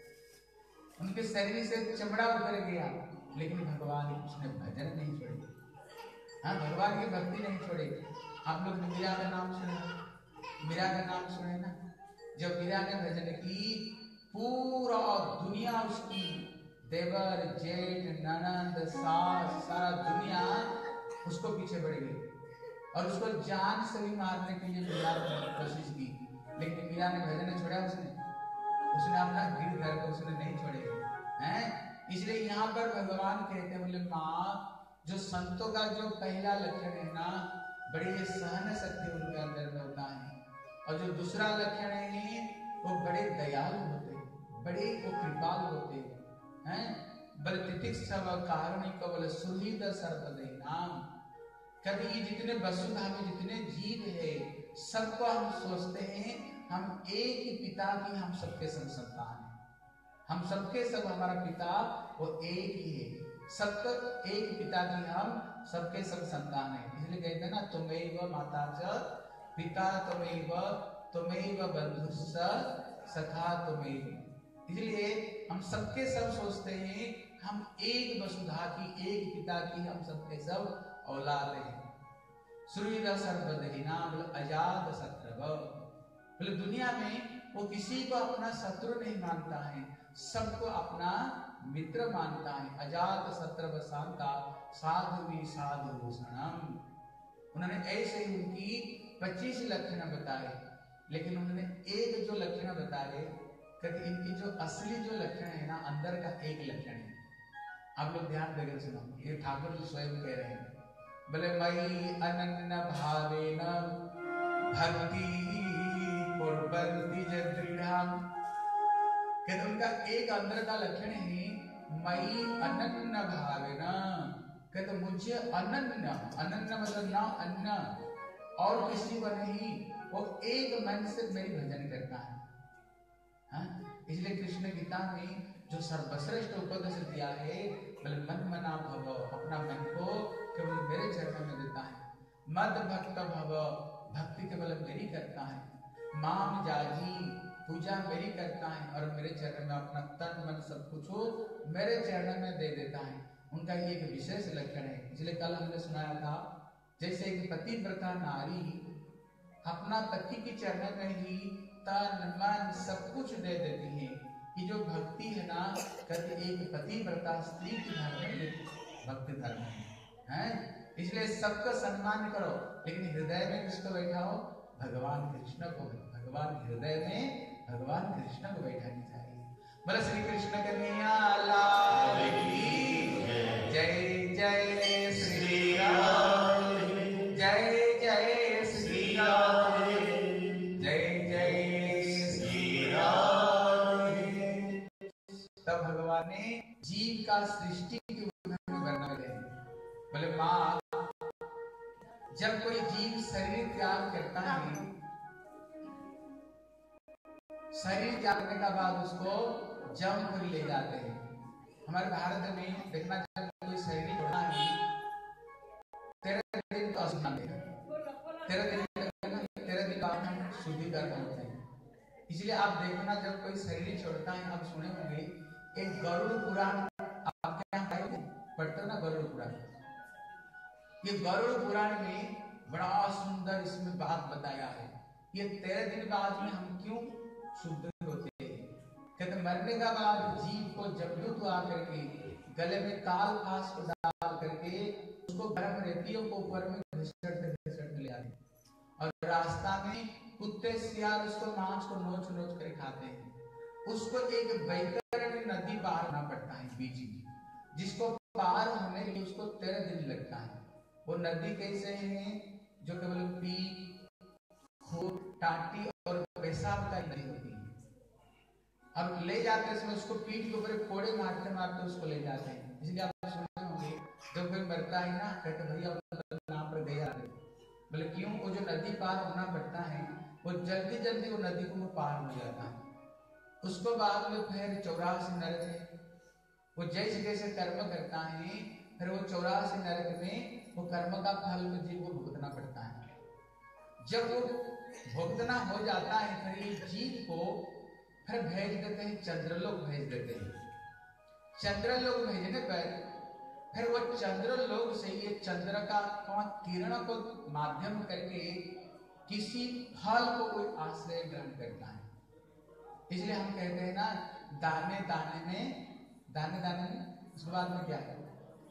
Speaker 1: उनके शरीर से चमड़ा उतर गया, लेकिन भगवान उसने भजन नहीं छोड़े। हाँ, भगवान की भक्ति नहीं छोड़े। आप लोग मीरा का नाम सुने, मीरा का नाम सुने ना। जब मीरा ने भजन की, पूरा दुनिया उसकी, देवर जेठ ननंद सास सारा दुनिया उसको पीछे बढ़ गई और उसको जान से भी मारने के लिए मीरा ने कोशिश की, लेकिन मीरा ने भजन नहीं छोड़ा। उसने अपना गिर घर को उसने नहीं छोड़े हैं। इसलिए यहाँ पर भगवान कहते हैं, बोले माँ जो संतों का जो पहला लक्षण है ना, बड़ी सहन शक्ति उनके अंदर में होता है, और जो दूसरा लक्षण है वो बड़े दयालु होते हैं, बड़े वो कृपालु होते हैं। बल तितिक्षव कारुणिक बल सुहृद सर्वदय नाम। कभी ये जितने वसुधा में जितने जीव है, सबको हम सोचते हैं हम एक ही पिता की, हम सबके सब संतान हैं, हम सबके सब हमारा पिता वो एक ही है, सबको एक पिता की हम सबके सब संतान है। इसलिए कहते हैं ना, तुमैव माता च पिता तुमैव बंधुश्च सखा तुमैव। इसलिए हम सबके सब सोचते हैं हम एक वसुधा की, एक पिता की हम सबके सब औलाद हैं। सुहृद सर्वदहि नाम, अजात शत्रु। बोले दुनिया में वो किसी को अपना शत्रु नहीं मानता है, सबको अपना मित्र मानता है। अजात शत्रु शांता साधु साधु भूषणम। उन्होंने ऐसे ही उनकी 25 लक्षण बताए, लेकिन उन्होंने एक जो लक्षण बताए, कहते इनकी जो असली जो लक्षण है ना, अंदर का एक लक्षण है। आप लोग ध्यान देकर सुनो, ये ठाकुर जी स्वयं कह रहे हैं, बोले मयि अनन्य भावेन भक्ति कुर्वन्ति च दृढ़ा कहते उनका एक अंदर का लक्षण है मई अनन्य भावेना, कहते मुझे अनन्य, अनन्य मतलब ना अन्न और किसी को नहीं, वो एक मन से मेरी भजन करता है। हाँ? इसलिए कृष्ण गीता में जो सर्वश्रेष्ठ उपदेश दिया है, बोले मन मना भव, अपना मन को केवल मेरे चरण में देता है। मद भक्त भव, भक्ति केवल मेरी करता है। माम जाजी, पूजा मेरी करता है और मेरे चरण में अपना तन मन सब कुछ हो मेरे चरण में दे देता है। उनका ये एक विशेष लक्षण है। इसलिए कल हमने सुनाया था, जैसे एक पतिव्रता नारी अपना पति के चरण में ही तन मन सब कुछ दे देती है। ये जो भक्ति है ना, कहते एक पतिव्रता स्त्री की धर्म है, भक्ति धर्म है। इसलिए सबका सम्मान करो, लेकिन हृदय में किसको बैठाओ? भगवान कृष्ण को। भगवान हृदय में भगवान कृष्ण को बैठानी चाहिए। बोले श्री कृष्ण कन्हैया लाल की जय। जय श्री राम, जय जय श्री राम, जय जय श्री राम। तब भगवान ने जीव का सृष्टि के वर्णन किया। बोले माँ, जब कोई जीव शरीर त्याग करता है, शरीर त्याग करने का बाद उसको जमपुरी ले जाते हैं। हमारे भारत में देखना, जब कोई शरीर छोड़ना है 13 दिन तो अस्नान देगा, 13 दिन बाद हम शुद्धिकरण होते हैं। इसलिए आप देखना, जब कोई शरीर छोड़ता है, आप सुने होंगे एक गरुड़ पुराण आपके यहाँ पढ़ते हो ना, गरुड़ पुराण। ये गरुड़ पुराण में बड़ा सुंदर इसमें बात बताया है। ये 13 दिन बाद में हम क्यों शुद्ध होते हैं? कहते मरने का बाद जीव को जबलूत आकर के गले में काल फास को डाल करके उसको गर्म रेतियों को ऊपर में घिसट ले आते, और रास्ता में कुत्ते सियार उसको मांस को नोच नोच कर खाते हैं। उसको एक वैतरणी नदी पार करना पड़ता है बीच में, जिसको पार होने के लिए उसको 13 दिन लगता है। वो नदी कैसे है? जो केवल पीक, खून, टाटी और पेशाब का नदी होती है। अब ले जाते हैं इसमें, उसको पीठ के ऊपर कोड़े मारते मारते उसको ले जाते हैं। इसलिए आप सुनते होंगे जब कोई मरता है ना, कहते भैया नाम पर गया। बोले क्यों? वो जो नदी पार होना पड़ता है, वो जल्दी जल्दी वो नदी को वो पार हो जाता है। उसको बाद में फिर 84 नरक है, वो जैसे जैसे कर्म करता है, फिर वो 84 नरक में वो कर्म का फल में जीव को भुगतना पड़ता है। जब वो भुगतना हो जाता है, फिर ये जीव को फिर भेज देते हैं चंद्रलोक, भेज देते हैं। चंद्रलोक भेजने पर फिर वो चंद्रलोक से ये चंद्र का किरण को माध्यम करके किसी फल को कोई आश्रय ग्रहण करता है। इसलिए हम कहते हैं ना, दाने दाने में उसके बाद में क्या है?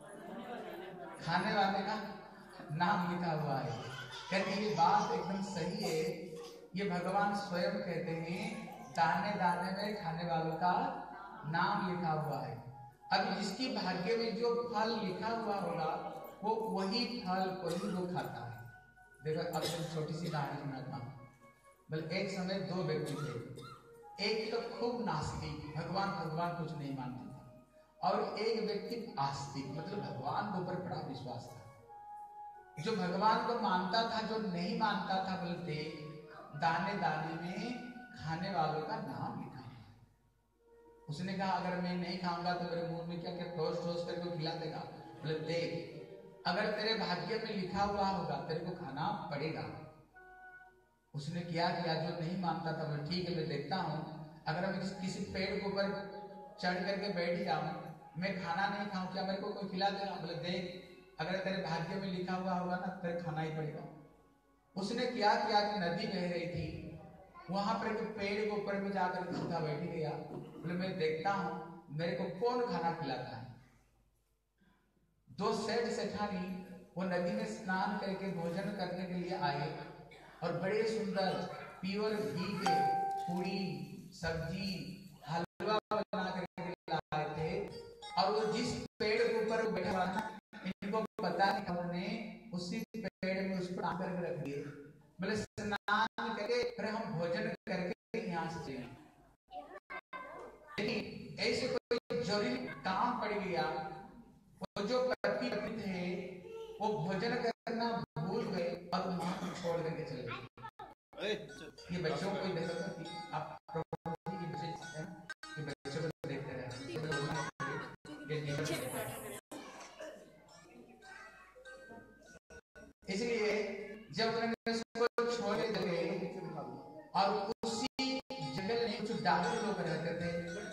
Speaker 1: खाने वाले का नाम लिखा हुआ है। कहते ये बात एकदम सही है। ये भगवान स्वयं कहते हैं, दाने दाने में खाने वालों का नाम लिखा हुआ है। अब जिसकी भाग्य में जो फल लिखा हुआ होगा, वो वही फल वही वो खाता है। देखो, अब एक छोटी सी कहानी सुनाता हूँ। बल्कि एक समय 2 व्यक्ति थे। एक तो खूब नास्तिक, भगवान कुछ नहीं मानता था, और एक व्यक्ति आस्तिक, मतलब भगवान के ऊपर बड़ा विश्वास था। जो भगवान को मानता था, जो नहीं मानता था, बोलते दाने दाने में खाने वालों का नाम लिखा है। उसने कहा अगर मैं नहीं खाऊंगा तो मेरे मुंह में क्या क्या ठोस ठोस करके खिला देगा। बोले देख, अगर तेरे भाग्य में लिखा हुआ होगा तेरे को खाना पड़ेगा। उसने क्या किया? जो नहीं मानता था, बोले ठीक है मैं देखता हूँ, अगर मैं किसी पेड़ के ऊपर चढ़ करके बैठ जाऊं, मैं खाना नहीं खाऊं, क्या मेरे को कोई खिला देगा? बोले देख, अगर तेरे भाग्य में लिखा हुआ होगा ना, तेरे खाना ही पड़ेगा। उसने क्या किया कि नदी बह रही थी, वहां पर एक पेड़ के ऊपर में जाकर सीधा बैठ गया। बोले मैं देखता हूं मेरे को कौन खाना खिलाता है। 2 सेठ सेठानी वो नदी में स्नान करके भोजन करने के लिए आए, और बड़े सुंदर प्योर घी के पूरी सब्जी हलवा बना करके लाए थे। और वो जिस पेड़ के ऊपर बैठा हुआ था, इनको पता नहीं, उन्होंने उसी पेड़ में उसको आकर रख दिए। बोले स्नान करके फिर हम भोजन करके यहाँ से जरूरी काम पड़ गया, वो जो पति थे वो भोजन करना भूल गए और वहां को छोड़ करके चले गए। ये बच्चों को देखो कि आप प्रभु की विशेष है कि बच्चों को देखते रहे। इसलिए जब उन्होंने उसको छोड़े गए और उसी जंगल में कुछ डाकू लोग रहते थे,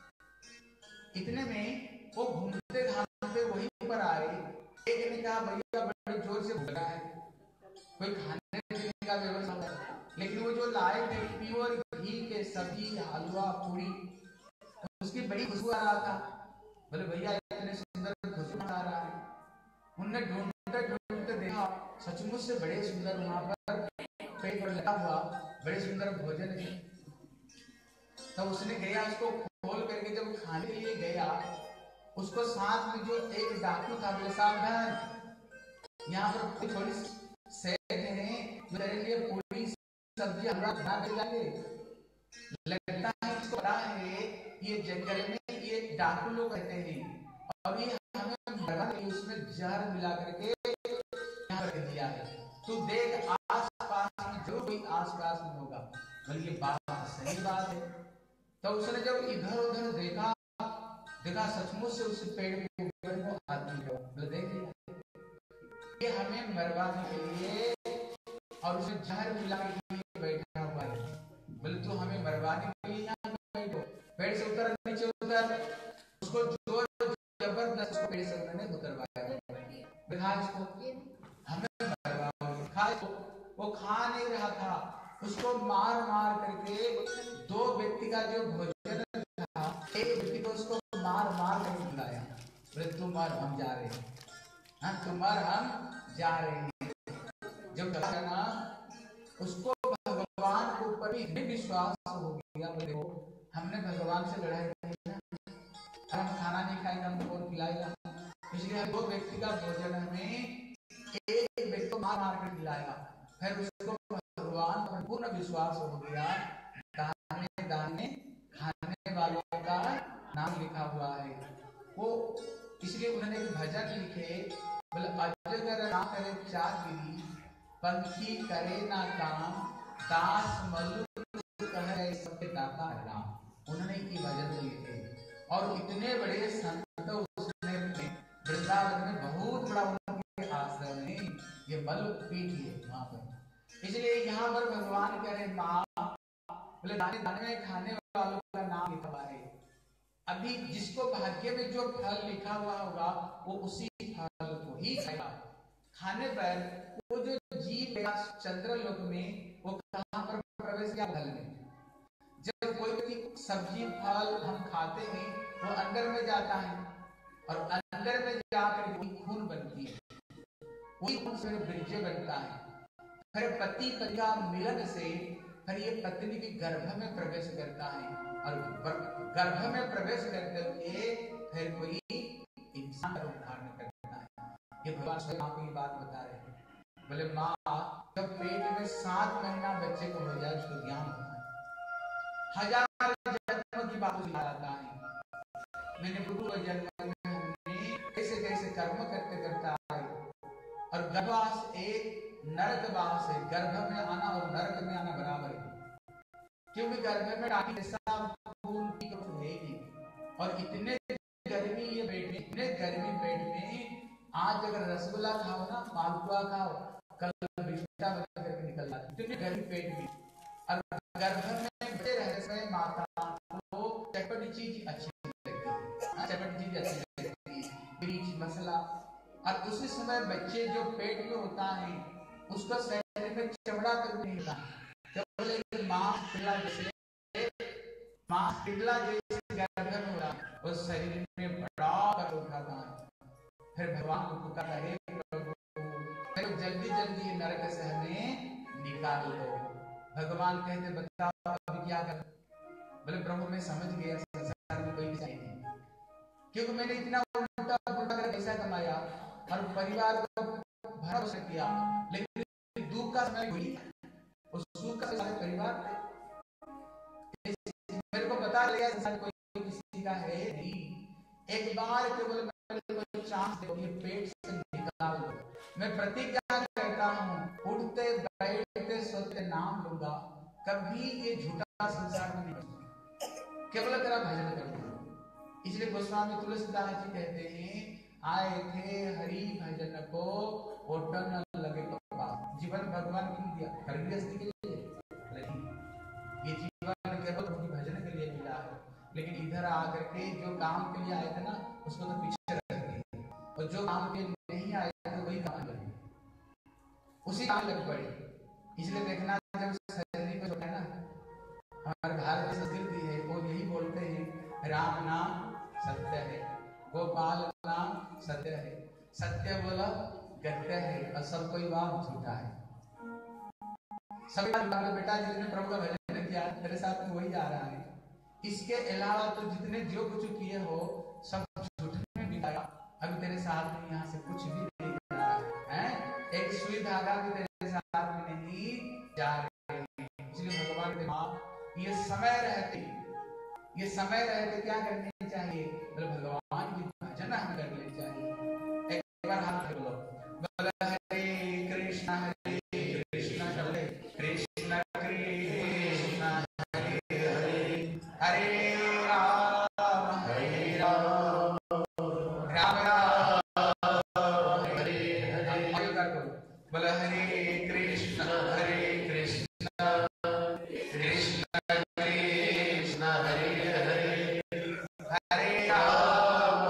Speaker 1: इतने में वो घूमते घामते वहीं पर आए। एक ने कहा भैया बड़े जोर से भूख रहा है, कोई खाने पीने का व्यवस्था है। लेकिन वो जो लाए थे प्योर घी के सब्जी, हलवा, पूरी, उसकी बड़ी खुशबू आ रहा था। बोले भैया इतने सुंदर खुशबू आ रहा है। उनने ढूंढते ढूंढते देखा सचमुच से बड़े सुंदर वहां पर पेट पर लगा हुआ बड़े सुंदर भोजन है। तब उसने गया, उसको खोल करके जब खाने के लिए गया, उसको साथ में जो एक डाकू था, बोले सावधान, यहाँ पर थोड़ी सेठ है मेरे लिए पूरी सब्जी हलवा बना के लाए। लगता है इसको पता है ये जंगल में ये डाकू लोग रहते हैं और ये हमें मरवा के उसमें जहर मिला करके यहाँ रख दिया है। तू देख आस पास में जो कोई आस पास में होगा। बोले ये बात सही बात है। तो उसने जब इधर उधर देखा सचमुच से उस पेड़ के ऊपर वो आदमी था। बोले देख लिया ये हमें मरवाने के लिए और उसे जहर मिला के बैठा हुआ है। बोले तू हमें मरवाने के लिए यहाँ बैठो। पेड़ से उतर, नीचे उतर, उसको जोर जबरदस्त उसको पेड़ से उन्होंने उतरवाया। दिखा इसको हमें मरवाओगे, खा इसको। वो खा नहीं रहा था, उसको मार मार करके दो व्यक्ति का जो भोजन था, एक व्यक्ति को उसको मार मार कर खिलाया। बोले तुम मर हम जा रहे हैं, हाँ तुम मर हम जा रहे हैं। जब ना उसको भगवान के ऊपर भी विश्वास हो गया। बोले हमने भगवान से लड़ाई की ना, हम खाना नहीं खाएंगे हमको कौन खिलाएगा। इसलिए दो व्यक्ति का भोजन हमें एक व्यक्ति को मार मार कर खिलाएगा। फिर उसको भगवान पर पूर्ण विश्वास हो गया। दाने दाने खाने वालों का नाम लिखा हुआ है वो। इसलिए उन्होंने एक भजन लिखे, बोले अजगर ना करे चागिरी, पंखी करे ना काम, दास मल्लू कहे सबके दाता राम। उन्होंने ये भजन लिखे और इतने बड़े संत उसने वृंदावन में बहुत बड़ा उनके आश्रम में ये मल्ल पीठ है वहां पर। इसलिए यहाँ पर भगवान कह रहे माँ, बोले दाने दाने में खाने वालों का नाम लिखा हुआ है। अभी जिसको भाग्य में जो फल लिखा हुआ होगा वो उसी फल को ही खाएगा। खाने पर वो जो जीव चंद्रलोक में वो कहां पर प्रवेश किया? फल में। जब कोई भी सब्जी फल हम खाते हैं वो अंदर में जाता है और अंदर में जाकर खून बनती है, वही खून से बीज बनता है। फिर पति पत्नी का मिलन से फिर ये पत्नी के गर्भ में प्रवेश करता है और गर्भ में प्रवेश करते हुए फिर कोई इंसान का रूप धारण करता है। ये भगवान स्वयं आपको ये बात बता रहे हैं। बोले माँ जब पेट में 7 महीना बच्चे को हो जाए उसको ज्ञान होता है। 1000 जन्म की बात आता है। मैंने पूर्व जन्म में हमने कैसे कैसे कर्म करते करता है और गर्भवास एक नरकवास है। गर्भ में आना और नरक में आना बराबर है, क्योंकि गर्भ में रानी जैसा खून की कुछ है नहीं। और इतने गर्मी ये पेट में, इतने गर्मी पेट में आज अगर रसगुल्ला खाओ ना, मालपुआ खाओ, कल बिस्टा बना करके निकल जाता है। इतनी गर्मी पेट में और गर्भ में बचे रहने से माता को चटपटी चीज अच्छी लगती है, चटपटी चीज अच्छी लगती है, मिर्च मसाला। और उसी समय बच्चे जो पेट में होता है उसका शरीर में चमड़ा तक नहीं होता। जब मांस पिघला जैसे गर्भ में हो रहा है उस शरीर में बड़ा कर उठाता है। फिर भगवान को पुकारता है प्रभु फिर जल्दी जल्दी ये नरक से हमें निकाल दो। भगवान कहते बताओ अभी क्या कर? बोले प्रभु मैं समझ गया संसार में कोई सही नहीं, क्योंकि मैंने इतना उल्टा पुल्टा कर पैसा कमाया और परिवार को भरोसा किया, लेकिन दुख का समय हुई उस दुख का सारे परिवार मेरे को बता लिया संसार कोई किसी का है नहीं। एक बार केवल कोई चांस दो, ये पेट से निकाल दो। मैं प्रतिज्ञा करता हूँ, उठते बैठते सोते नाम लूंगा, कभी ये झूठा संसार में नहीं, केवल तेरा भजन करूंगा। इसलिए गोस्वामी तुलसीदास जी कहते हैं, आए थे हरि भजन को ओटन लगे कपास। जीवन भगवान क्यों दिया? हरिगृहस्थी के लिए नहीं, ये जीवन केवल भजन के लिए मिला है। लेकिन इधर आकर के जो काम के लिए आए थे ना, उसको तो पीछे रख दिए, और जो काम के लिए नहीं आए थे वही काम लगे, उसी काम लग पड़े। इसलिए देखना, जब शरीर को छोड़ा ना, हमारे भारत की संस्कृति है, वो यही बोलते हैं, राम नाम सत्य है, गोपाल नाम सत्य है, सत्य बोला गत्य है, और सब कोई बात झूठा है। सभी बेटा जिसने प्रभु का भजन किया तेरे साथ में वही जा रहा है, इसके अलावा तो जितने जो कुछ किए हो सब झूठे में बिताया। अभी तेरे साथ में यहाँ से कुछ भी नहीं जा रहा है, एक सुई धागा भी तेरे साथ में नहीं जा रहे हैं। इसलिए भगवान के माँ ये समय रहते क्या करने चाहिए? तो भगवान की भजन हम करने चाहिए। एक बार हाथ लो, बोला हरे कृष्णा हरे कृष्णा हरे कृष्णा कृष्णा हरे हरे, हरे राम राम राम हरे हरे। बोला हरे कृष्णा कृष्णा कृष्णा हरे हरे, हरे राम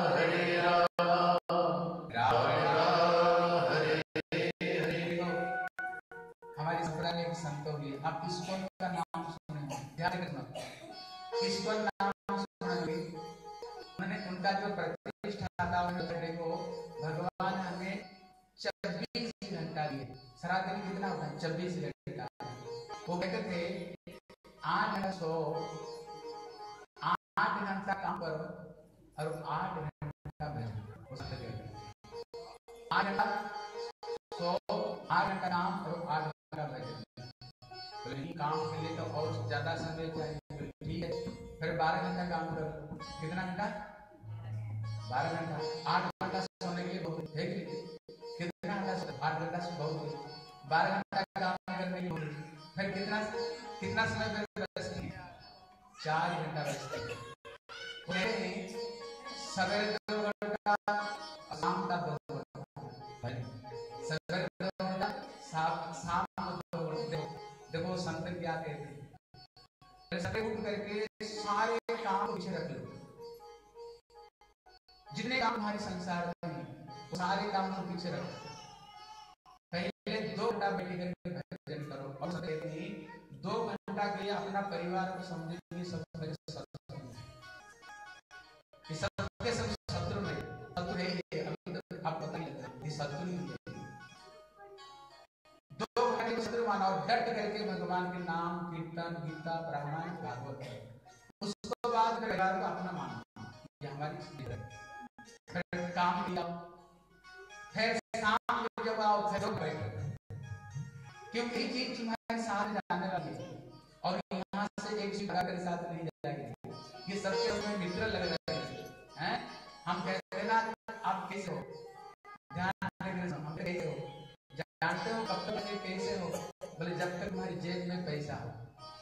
Speaker 1: राम राम हरे हरे। हमारी संप्रदाय में एक संत होगी, आप इस्कॉन का नाम सुने, ध्यान रखना, इस्कॉन नाम सुने, उन्होंने उनका जो प्रतिष्ठा था देखो, भगवान हमें 24 घंटा दिए। सारा दिन कितना होता है? 24 घंटा। वो कहते थे 8 घंटा सो, 8 घंटा काम करो और 8 घंटा भजन। 8 घंटा सो, 8 घंटा काम और 8 घंटा भजन। बोले काम के लिए तो और ज्यादा समय चाहिए, ठीक है, फिर 12 घंटा काम करो। कितना घंटा? 12 घंटा। 8 घंटा सोने के लिए बहुत है, कितना घंटा? 8 घंटा से बहुत है। 12 घंटा काम करने के लिए, फिर कितना समय बचती है? 4 घंटा बचती है। सवेरे 2 घंटा, शाम का 2 घंटा, सवेरे 2 घंटा, शाम को 2 घंटा। देखो संत क्या कहते हैं, सवेरे उठ करके सारे काम को पीछे रख लो, जितने काम हमारे संसार में वो सारे काम को पीछे रखो, पहले 2 घंटा बैठ करके भजन करो। और कहते हैं 2 घंटा के लिए अपना परिवार को समझेंगे, सब सबके सब शत्रु है, शत्रु है ये, अभी तो आप पता नहीं लगता ये शत्रु ही है। 2 घंटे को शत्रु माना और डट करके भगवान के नाम कीर्तन गीता रामायण भागवत है। उसको बाद में परिवार को अपना मानना, ये हमारी स्थिति है। फिर काम किया, फिर शाम को जब आओ फिर बैठो, क्योंकि ये चीज तुम्हारे साथ जाने वाली है और यहाँ से एक चीज के साथ नहीं जाएगी। ये सबके उसमें मित्र लग रहे हैं। हम कहते हैं ना, आप कैसे हो? ध्यान रखना, हम कैसे हो? जानते हो कब तक कैसे हो? बोले जब तक तुम्हारी जेब में पैसा हो।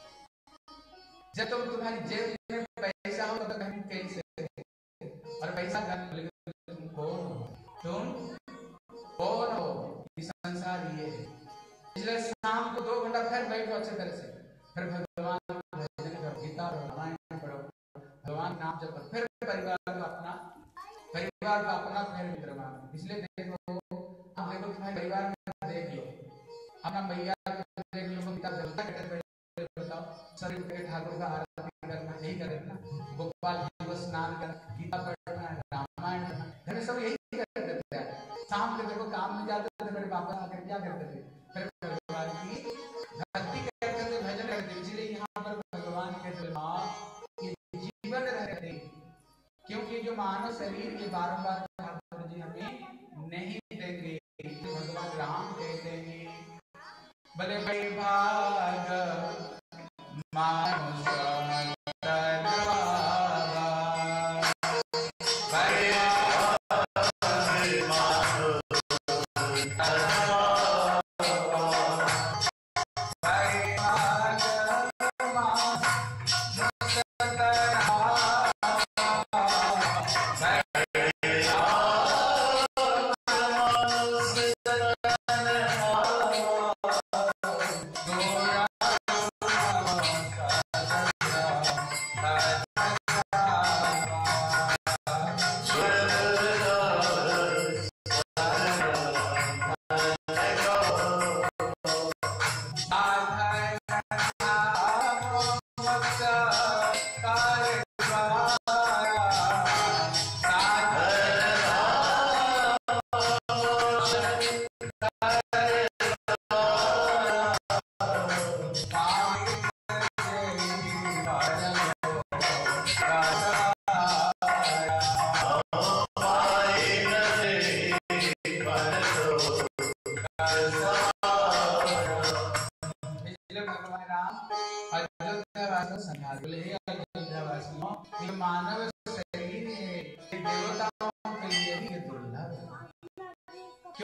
Speaker 1: जब तक तुम्हारी जेब में पैसा हो तब तक हम कैसे हो? और पैसा तुम कौन हो? तुम कौन हो? इस संसार ये है। इसलिए शाम को 2 घंटा फिर बैठो अच्छे तरह से, फिर भगवान भजन करो, गीता पढ़ो, रामायण पढ़ो, भगवान नाम जपो, फिर परिवार को अपना फिर मित्र मानो। इसलिए देखो, आप देखो तुम्हारे परिवार में देख लो, अपना मैया को देख लो, गीता बताओ, सभी ठाकुर का आरती करना, यही करे ना, गोपाल जी को स्नान करना, गीता पढ़ना, रामायण पढ़ना, घर सब यही करते थे। शाम को देखो काम में जाते थे, मेरे पापा आकर क्या करते थे? फिर भगवान की भक्ति करते थे, भजन करते थे। इसलिए यहाँ पर भगवान कहते माँ ये जीवन रहते, क्योंकि जो मानव शरीर ये बारंबार ठाकुर जी हमें नहीं देंगे। भगवान राम कहते हैं, भले भाग मानुष तन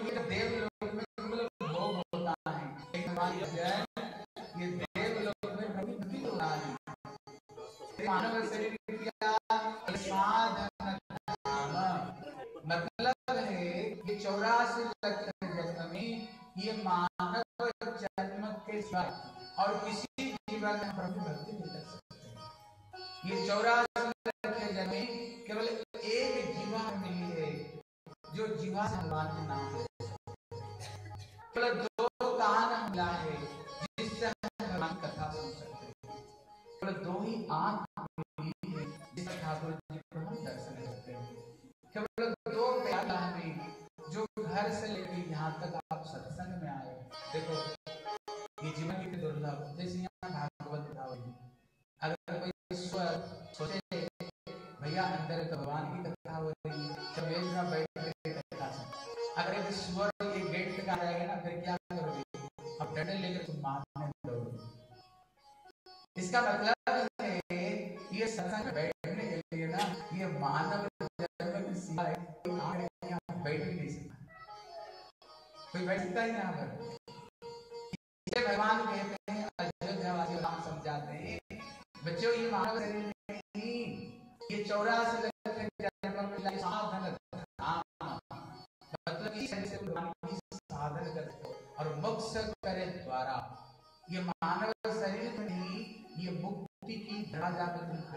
Speaker 1: ये देवलोक में केवल भोग होता है, ये देवलोक में भक्ति होता है। मानव शरीर क्या साधन धाम, मतलब है ये 84 लाख जन्म में ये मानव जन्म के साथ और किसी जीवन में प्रभु भक्ति नहीं कर सकते। ये 84 लाख जन्म में केवल एक जीवा मिली है जो जीवा से भगवान के नाम ले, केवल 2 कान मिला है जिससे हम भगवान कथा सुन सकते हैं, केवल 2 ही आंख मिली है जिससे ठाकुर जी को हम दर्शन करते हैं, केवल 2 प्याला हमें जो घर से लेकर यहाँ तक आप सत्संग में आए। देखो ये जीवन की दुर्लभ, जैसे यहाँ भागवत कथा हुई, अगर कोई सोचे भैया अंदर तो भगवान की कथा हो रही है, जब में बैठ के कथा सुन, अगर एक स्वर ये गेट तक आ जाएगा ना, फिर क्या करोगे? अब डंडे लेकर तुम मारने दौड़ोगे। इसका मतलब है ये सत्संग बैठने के लिए ना, ये मानव जन्म की सीमा है, यहाँ बैठ ही नहीं सकता, कोई बैठ सकता ही यहाँ पर। भगवान कहते हैं, अयोध्या वासी राम समझाते हैं, बच्चों ये मानव शरीर नहीं, ये 84 लाख जन्म में साधन धाम, मतलब इस शरीर से भगवान की साधन करते और मोक्ष करे द्वारा, ये मानव शरीर में नहीं, ये मुक्ति की धरा जाकर तुम